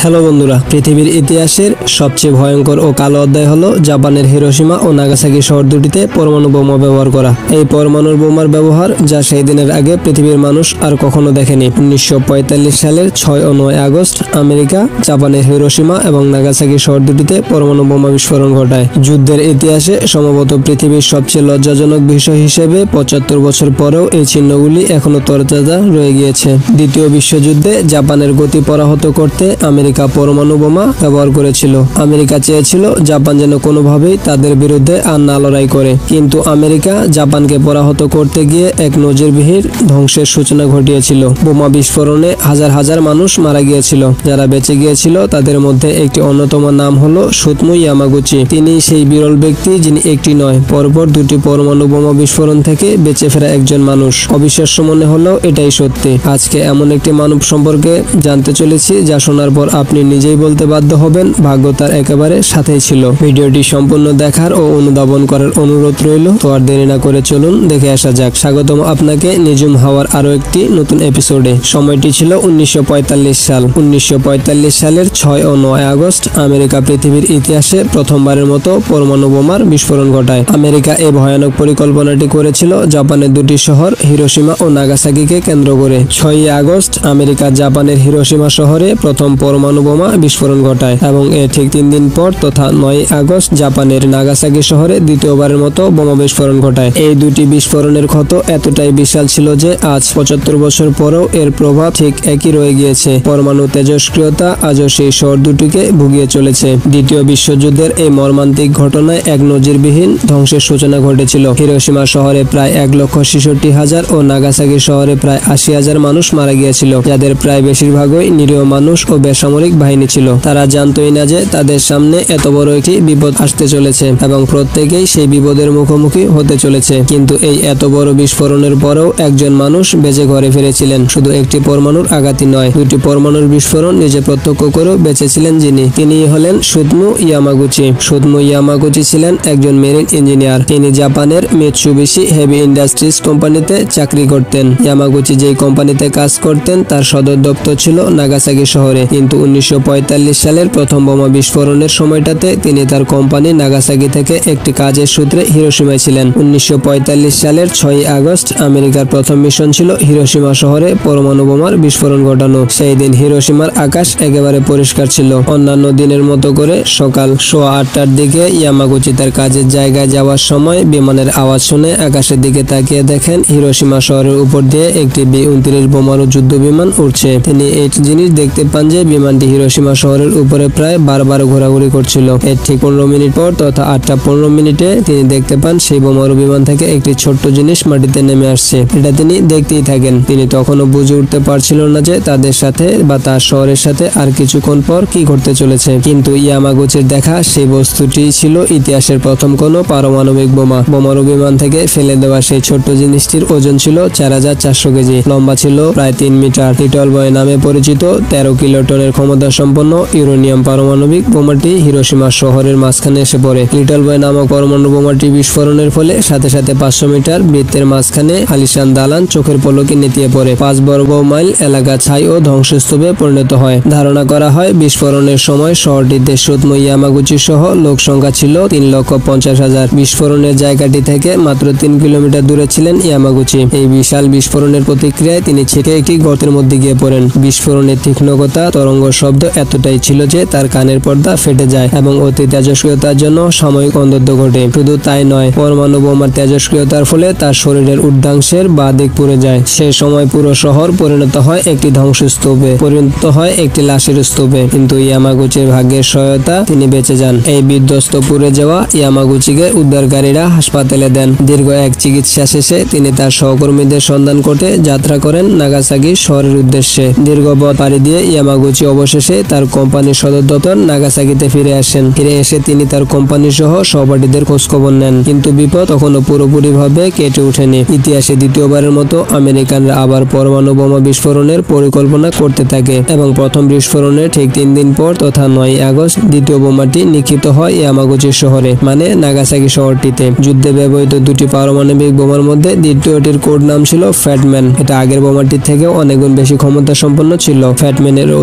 Hello বন্ধুরা, পৃথিবীর ইতিহাসের সবচেয়ে ভয়ঙ্কর ও কালো অধ্যায় হলো জাপানের হিরোশিমা ও নাগাসাকি শহর দুটিতে পরমাণু বোমা ব্যবহার করা। এই পরমাণু বোমার ব্যবহার যা সেই দিনের আগে পৃথিবীর মানুষ আর কখনো দেখেনি। 1945 সালের 6 ও 9 আগস্ট আমেরিকা জাপানের হিরোশিমা এবং নাগাসাকি শহর দুটিতে পরমাণু বোমা বিস্ফোরণ ঘটায়। যুদ্ধের ইতিহাসে সম্ভবত পৃথিবীর সবচেয়ে লজ্জাজনক বিষয় হিসেবে 75 বছর পরেও এই চিহ্নগুলি এখনো তরতাজা রয়ে গিয়েছে। দ্বিতীয় বিশ্বযুদ্ধে জাপানের গতি পরাহত করতে আমেরিকা পরমাণু বোমা ব্যবহার করেছিল। আমেরিকা চেয়েছিল জাপান যেন কোনোভাবেই তাদের বিরুদ্ধে আর না লড়াই করে, কিন্তু আমেরিকা জাপানকে পরাহত করতে গিয়ে এক নজিরবিহীন ধ্বংসের সূচনা ঘটিয়েছিল। বোমা বিস্ফোরণে হাজার হাজার মানুষ মারা গিয়েছিল। যারা বেঁচে গিয়েছিল তাদের মধ্যে একটি অন্যতম নাম হলো সুতমু ইয়ামাগুচি। তিনি সেই বিরল ব্যক্তি যিনি একটি নয়, পরপর দুটি পরমাণু বোমা বিস্ফোরণ থেকে বেঁচে ফেরা একজন মানুষ। অবিশ্বাস্য মনে হলেও এটাই সত্যি। আজকে এমন একটি মানব সম্পর্কে জানতে চলেছি যা শোনার পর আপনি নিজেই বলতে বাধ্য হবেন ভাগ্য তার একেবারে সাথেই ছিল। ভিডিওটি সম্পূর্ণ দেখার ও অনুধাবন করার অনুরোধ রইল। তো আর দেরি না করে চলুন দেখে আসা যাক। স্বাগতম আপনাকে নিঝুম হাওয়ার আরো একটি নতুন এপিসোডে। সময়টি ছিল 1945 সাল। 1945 সালের 6 ও 9 আগস্ট আমেরিকা পৃথিবীর ইতিহাসে প্রথমবারের মতো পরমাণু বোমার বিস্ফোরণ ঘটায়। আমেরিকা এই ভয়ানক পরিকল্পনাটি করেছিল জাপানের দুটি শহর হিরোশিমা ও নাগাসাকিকে কেন্দ্র করে। 6 আগস্ট আমেরিকা জাপানের হিরোশিমা শহরে প্রথম পরমাণু বোমা বিস্ফোরণ ঘটায় এবং এর ঠিক 3 দিন পর তথা 9 আগস্ট জাপানের নাগাসাকি শহরে দ্বিতীয়বারের মতো বোমা বিস্ফোরণ ঘটায়। এই দুটি বিস্ফোরণের ক্ষত এতটাই বিশাল ছিল যে আজ 75 বছর পরেও এর প্রভাব ঠিক একই রয়ে গিয়েছে। পরমাণু তেজস্ক্রিয়তা আজও সেই শহর দুটিকে ভুগিয়ে চলেছে। দ্বিতীয় বিশ্বযুদ্ধের এই মর্মান্তিক ঘটনায় এক নজিরবিহীন ধ্বংসের সূচনা ঘটেছিল। হিরোশিমা শহরে প্রায় 1,66,000 ও নাগাসাকি শহরে প্রায় 80,000 মানুষ মারা গিয়েছিল, যাদের প্রায় বেশিরভাগই নিরীহ মানুষ ও বেসামরিক বাহিনী ছিল। তারা জানতোই না যে তাদের সামনে এত বড় একটি বিপদ আসতে চলেছে এবং প্রত্যেকেই সেই বিপদের মুখোমুখি হতে চলেছে। কিন্তু এই এত বড় বিস্ফোরণের পরেও একজন মানুষ বেঁচে ঘরে ফিরেছিলেন। শুধু একটি পরমাণুর আঘাতই নয়, দুটি পরমাণুর বিস্ফোরণ নিজে প্রত্যক্ষ করেও বেঁচেছিলেন যিনি, তিনি হলেন সুতমু ইয়ামাগুচি। সুতমু ইয়ামাগুচি ছিলেন একজন মেরিন ইঞ্জিনিয়ার। তিনি জাপানের মিৎসুবিশি হেভি ইন্ডাস্ট্রিজ কোম্পানিতে চাকরি করতেন। ইয়ামাগুচি যেই কোম্পানিতে কাজ করতেন তার সদর দপ্তর ছিল নাগাসাকি শহরে, কিন্তু 1945 সালের প্রথম বোমা বিস্ফোরণের সময়টাতে তিনি তার কোম্পানি নাগাসাকি থেকে একটি কাজের সূত্রে হিরোশিমায় ছিলেন। 1945 সালের 6 আগস্ট আমেরিকার প্রথম মিশন ছিল হিরোশিমা শহরে পরমাণু বোমার বিস্ফোরণ ঘটানো। সেই দিন হিরোশিমার আকাশ একেবারে পরিষ্কার ছিল। অন্যান্য দিনের মতো করে সকাল 8:15টার দিকে ইয়ামাগুচি তার কাজের জায়গায় যাওয়ার সময় বিমানের আওয়াজ শুনে আকাশের দিকে তাকিয়ে দেখেন হিরোশিমা শহরের উপর দিয়ে একটি B-29 বোমারু যুদ্ধ বিমান উঠছে। তিনি এই জিনিস দেখতে পান যে বিমানটি হিরোশিমা শহরের উপরে প্রায় বারবার ঘোরাঘুরি করছিল। এর ঠিক 15 মিনিট পর তথা 8:15 মিনিটে তিনি দেখতে পান সেই বোমারু বিমান থেকে একটি ছোট্ট জিনিস মাটিতে নেমে আসছে। এটা তিনি দেখতেই থাকেন। তিনি তখনও বুঝে উঠতে পারছিল না যে তাদের সাথে বা তার শহরের সাথে আর কিছুক্ষণ পর কি ঘটতে চলেছে। কিন্তু ইয়ামাগুচির দেখা সেই বস্তুটি ছিল ইতিহাসের প্রথম কোনো পারমাণবিক বোমা। বোমারু বিমান থেকে ফেলে দেওয়া সেই ছোট্ট জিনিসটির ওজন ছিল 4,400 কেজি, লম্বা ছিল প্রায় 3 মিটার। লিটল বয় নামে পরিচিত 13 কিলোটনের ক্ষমতা সম্পন্ন ইউরেনিয়াম পারমাণবিক বোমাটি হিরোশিমা শহরের মাঝখানে এসে পড়ে। লিটল বয় নামক পরমাণু বোমাটি বিস্ফোরণের ফলে সাথে সাথে 500 মিটার বৃত্তের মাঝখানে আলিশান দালান চোখের পলকে নেতিয়ে পড়ে। 5 বর্গ মাইল এলাকা ছাই ও ধ্বংসস্তূপে পরিণত হয়। ধারণা করা হয় বিস্ফোরণের সময় শহরটিতে সুতমু ইয়ামাগুচি সহ লোক সংখ্যা ছিল 3,50,000। বিস্ফোরণের জায়গাটি থেকে মাত্র 3 কিলোমিটার দূরে ছিলেন ইয়ামাগুচি। এই বিশাল বিস্ফোরণের প্রতিক্রিয়ায় তিনি ছিটকে একটি গর্তের মধ্যে গিয়ে পড়েন। বিস্ফোরণের তীক্ষ্ণতা তরঙ্গ শব্দ এতটাই ছিল যে তার কানের পর্দা ফেটে যায় এবং অতি তেজস্ক্রিয়তার জন্য সাময়িক অন্ধত্ব ঘটে। শুধু তাই নয়, পরমাণু বোমার তেজস্ক্রিয়তার ফলে তার শরীরের ঊর্ধ্বাংশের বাঁ দিক পুড়ে যায়। সেই সময় পুরো শহর পরিণত হয় একটি ধ্বংসস্তূপে, পরিণত হয় একটি লাশের স্তূপে। কিন্তু ইয়ামাগুচির ভাগ্যের সহায়তা তিনি বেঁচে যান। এই বিধ্বস্ত পুড়ে যাওয়া ইয়ামাগুচিকে উদ্ধারকারীরা হাসপাতালে দেন। দীর্ঘ এক চিকিৎসা শেষে তিনি তার সহকর্মীদের সন্ধান করতে যাত্রা করেন নাগাসাকি শহরের উদ্দেশ্যে। দীর্ঘ পথ পাড়ি দিয়ে ইয়ামাগুচি অবশেষে তার কোম্পানির সদর দপ্তর নাগাসাকিতে ফিরে আসেন। ফিরে এসে তিনি তার কোম্পানি সহ সহপাঠীদের খোঁজখবর নেন, কিন্তু বিপদ তখনও পুরোপুরিভাবে কেটে ওঠেনি। ইতিহাসে দ্বিতীয়বারের মতো আমেরিকানরা আবার পরমাণু বোমা বিস্ফোরণের পরিকল্পনা করতে থাকে এবং প্রথম বিস্ফোরণের ঠিক 3 দিন পর তথা 9 আগস্ট দ্বিতীয় বোমাটি নিক্ষিপ্ত হয় ইয়ামাগুচি শহরে, মানে নাগাসাকি শহরটিতে। যুদ্ধে ব্যবহৃত দুটি পারমাণবিক বোমার মধ্যে দ্বিতীয়টির কোড নাম ছিল ফ্যাটম্যান। এটা আগের বোমাটির থেকে অনেক গুণ বেশি ক্ষমতা সম্পন্ন ছিল। ফ্যাটম্যানের ওজন ছিল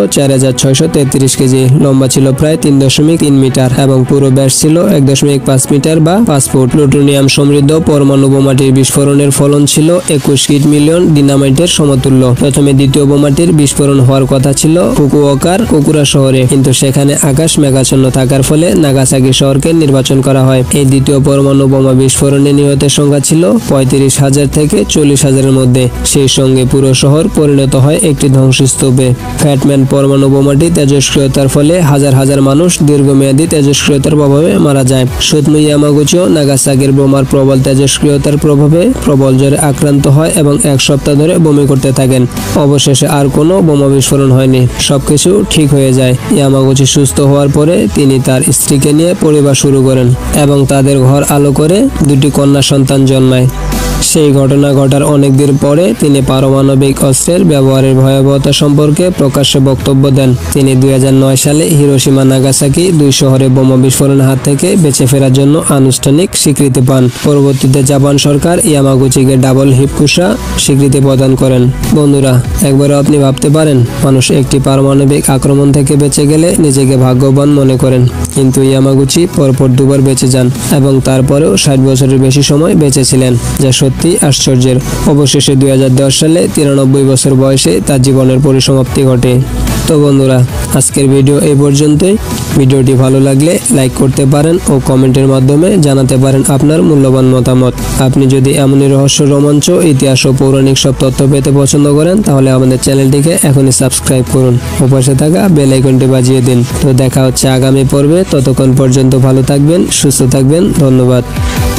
4633 কেজি, লম্বা ছিল প্রায় 3.3 মিটার এবং পুরো ব্যাস ছিল 1.5 মিটার বা 5 ফুট। প্লুটোনিয়াম সমৃদ্ধ পরমাণু বোমাটির বিস্ফোরণের ফলন ছিল 21 মিলিয়ন ডিনামাইটের সমতুল্য। প্রথমে দ্বিতীয় বোমাটির বিস্ফোরণ হওয়ার কথা ছিল ফুকুওকার কোকুরা শহরে, কিন্তু সেখানে আকাশ মেঘাচ্ছন্ন থাকার ফলে নাগাসাকি শহরকে নির্বাচন করা হয়। এই দ্বিতীয় পরমাণু বোমা বিস্ফোরণে নিহতের সংখ্যা ছিল 35,000 থেকে 40,000-এর মধ্যে। সেই সঙ্গে পুরো শহর পরিণত হয় একটি ধ্বংসস্তূপে। ফ্যাটম্যান পরমাণু বোমাটি তেজস্ক্রিয়তার ফলে হাজার হাজার মানুষ দীর্ঘমেয়াদী তেজস্ক্রিয়তার প্রভাবে মারা যায়। সুতমু ইয়ামাগুচি ও নাগাসাকির বোমার প্রবল তেজস্ক্রিয়তার প্রভাবে প্রবল জ্বরে আক্রান্ত হয় এবং 1 সপ্তাহ ধরে বমি করতে থাকেন। অবশেষে আর কোনো বোমা বিস্ফোরণ হয়নি, সবকিছু ঠিক হয়ে যায়। ইয়ামাগুচি সুস্থ হওয়ার পরে তিনি তার স্ত্রীকে নিয়ে পরিবার শুরু করেন এবং তাদের ঘর আলো করে 2টি কন্যা সন্তান জন্মায়। সেই ঘটনা ঘটার অনেকদিন পরে তিনি পারমাণবিক অস্ত্রের ব্যবহারের ভয়াবহতা সম্পর্কে প্রকাশ্যে বক্তব্য দেন। তিনি 2009 সালে হিরোশিমা নাগাসাকি 2 শহরে বোমা বিস্ফোরণের হাত থেকে বেঁচে ফেরার জন্য আনুষ্ঠানিক স্বীকৃতি পান। পরবর্তীতে জাপান সরকার ইয়ামাগুচিকে ডাবল হিপকুশা স্বীকৃতি প্রদান করেন। বন্ধুরা, একবারও আপনি ভাবতে পারেন, মানুষ একটি পারমাণবিক আক্রমণ থেকে বেঁচে গেলে নিজেকে ভাগ্যবান মনে করেন, কিন্তু ইয়ামাগুচি পরপর 2বার বেঁচে যান এবং তারপরেও 60 বছরের বেশি সময় বেঁচে ছিলেন, যা সত্যি আশ্চর্যের। অবশেষে 2010 সালে 93 বছর বয়সে তার জীবনের পরিসমাপ্তি ঘটে। তো বন্ধুরা, আজকের ভিডিও এই পর্যন্তই। ভিডিওটি ভালো লাগলে লাইক করতে পারেন ও কমেন্টের মাধ্যমে জানাতে পারেন আপনার মূল্যবান মতামত। আপনি যদি এমনই রহস্য, রোমাঞ্চ, ইতিহাস ও পৌরাণিক সব তথ্য পেতে পছন্দ করেন, তাহলে আমাদের চ্যানেলটিকে এখনই সাবস্ক্রাইব করুন ও পাশে থাকা বেল আইকনটি বাজিয়ে দিন। তো দেখা হচ্ছে আগামী পর্বে। ততক্ষণ পর্যন্ত ভালো থাকবেন, সুস্থ থাকবেন। ধন্যবাদ।